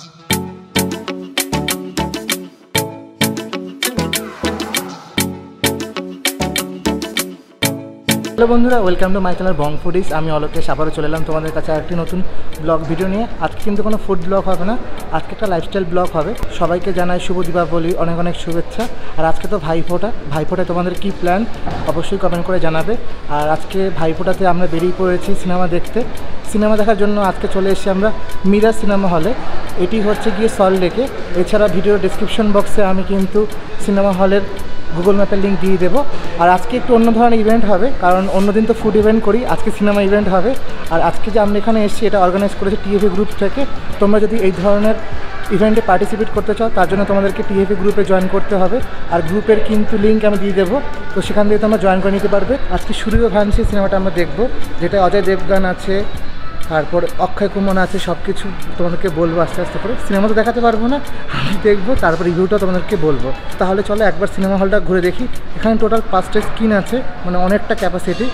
Hello বন্ধুরা, welcome to my channel Bong foodies. আমি অলোকেশ আবারও চলে এলাম তোমাদের কাছে আরেকটি নতুন ব্লগ ভিডিও নিয়ে। আজকে কিন্তু কোনো ফুড ব্লগ হবে না, আজকে একটা লাইফস্টাইল ব্লগ হবে। সবাইকে জানাই শুভ দীপাবলি, অনেক অনেক শুভেচ্ছা। আর আজকে তো ভাইফোঁটায় তোমাদের কি প্ল্যান অবশ্যই কমেন্ট করে জানাবে। আর আজকে ভাইফোঁটাতে আমরা বেরিয়ে পড়েছি সিনেমা দেখতে। সিনেমা দেখার জন্য আজকে চলে এসেছি আমরা মিরাজ সিনেমা হলে। এটি হচ্ছে গিয়ে সল্টলেকে। এছাড়া ভিডিও ডেসক্রিপশন বক্সে আমি কিন্তু সিনেমা হলের গুগল ম্যাপের লিঙ্ক দিয়ে দেবো। আর আজকে একটু অন্য ধরনের ইভেন্ট হবে, কারণ অন্যদিন তো ফুড ইভেন্ট করি, আজকে সিনেমা ইভেন্ট হবে। আর আজকে যে আমরা এখানে এসেছি এটা অর্গানাইজ করেছে টিএফএ গ্রুপ থেকে। তোমরা যদি এই ধরনের ইভেন্টে পার্টিসিপেট করতে চাও তার জন্য তোমাদেরকে টিএফএ গ্রুপে জয়েন করতে হবে। আর গ্রুপের কিন্তু লিঙ্ক আমি দিয়ে দেবো, তো সেখান থেকে তোমরা জয়েন করে নিতে পারবে। আজকে সূর্যবংশী সিনেমাটা আমরা দেখবো, যেটা অজয় দেবগান আছে, তারপর অক্ষয় কুমার আছে। সব কিছু তোমাদেরকে বলবো আস্তে আস্তে করে। সিনেমা তো দেখাতে পারবো না, আমি দেখবো, তারপর রিভিউটা তোমাদেরকে বলবো। তাহলে চলো একবার সিনেমা হলটা ঘুরে দেখি। এখানে টোটাল 5টা স্ক্রিন আছে, মানে অনেকটা capacity.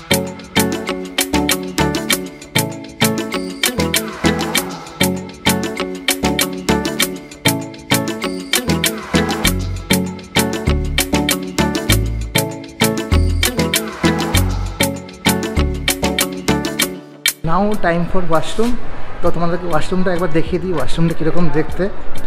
Now time for washroom. তো তোমাদেরকে ওয়াশরুমটা একবার দেখিয়ে দিই, ওয়াশরুমটা কীরকম দেখতে।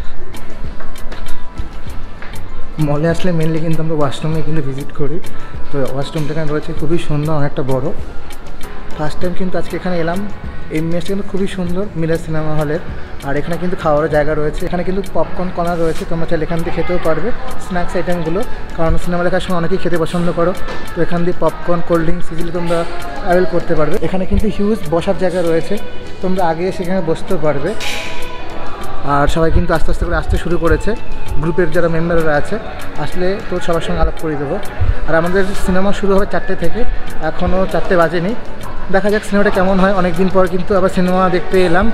মলে আসলে মেনলি কিন্তু আমরা ওয়াশরুমে কিন্তু ভিজিট করি। তো ওয়াশরুমটা এখানে রয়েছে, খুবই সুন্দর, অনেকটা বড়। ফার্স্ট টাইম কিন্তু আজকে এখানে এলাম। এই মেসটা কিন্তু খুবই সুন্দর, মিরাজ সিনেমা হলের। আর এখানে কিন্তু খাওয়ার জায়গা রয়েছে, এখানে কিন্তু পপকর্ন কর্নার রয়েছে, তোমরা চাইলে এখান দিয়ে খেতেও পারবে স্ন্যাক্স আইটেমগুলো, কারণ সিনেমা দেখার সময় অনেকেই খেতে পছন্দ করো। তো এখান দিয়ে পপকর্ন, কোল্ড ড্রিঙ্কস ইজিলি তোমরা অ্যাভেল করতে পারবে। এখানে কিন্তু হিউজ বসার জায়গা রয়েছে, তোমরা আগে সেখানে বসতেও পারবে। আর সবাই কিন্তু আস্তে আস্তে করে আসতে শুরু করেছে, গ্রুপের যারা মেম্বাররা আছে আসলে তো সবার সঙ্গে আলাপ করে দেবো। আর আমাদের সিনেমা শুরু হবে 4টে থেকে, এখনও 4টে বাজেনি। দেখা যাক সিনেমাটা কেমন হয়। অনেক দিন পর কিন্তু আবার সিনেমা দেখতে এলাম।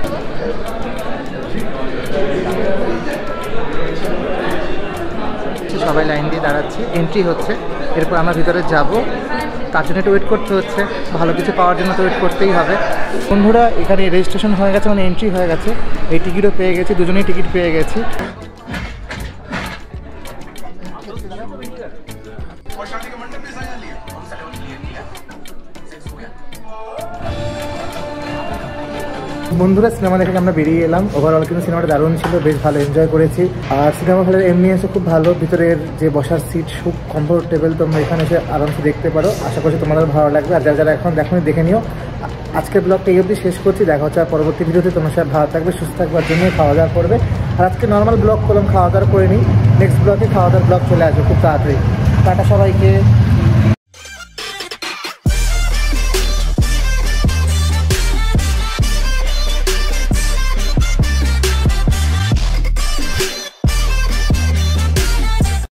সবাই লাইন দিয়ে দাঁড়াচ্ছে, এন্ট্রি হচ্ছে, এরপর আমরা ভিতরে যাব। তার জন্য একটু ওয়েট করতে হচ্ছে, ভালো কিছু পাওয়ার জন্য তো ওয়েট করতেই হবে। বন্ধুরা এখানে রেজিস্ট্রেশন হয়ে গেছে, মানে এন্ট্রি হয়ে গেছে। এই টিকিটও পেয়ে গেছি, দুজনেই টিকিট পেয়ে গেছি। বন্ধুরা সিনেমা দেখে আমরা বেরিয়ে এলাম। ওভারঅল কিন্তু সিনেমাটা দারুণ ছিল, বেশ ভালো এনজয় করেছি। আর সিনেমা হলের এমবিএন্সও খুব ভালো, ভিতরের যে বসার সিট খুব কমফোর্টেবল, তোমরা এখানে এসে আরামসে দেখতে পারো। আশা করছি তোমাদের ভালো লাগবে। আর যারা যারা এখন দেখোনি দেখে নিও। আজকের ব্লগটা এই অবধি শেষ করছি, দেখা হচ্ছে আর পরবর্তী ভিডিওতে। তোমার সাথে ভালো থাকবে, সুস্থ থাকবার জন্য খাওয়া দাওয়া করবে। আর আজকে নর্মাল ব্লগ করলাম, খাওয়া দাওয়া করে নিই। নেক্সট ব্লগে খাওয়া দাওয়ার ব্লগ চলে আসবে খুব তাড়াতাড়ি। টাটা সবাইকে।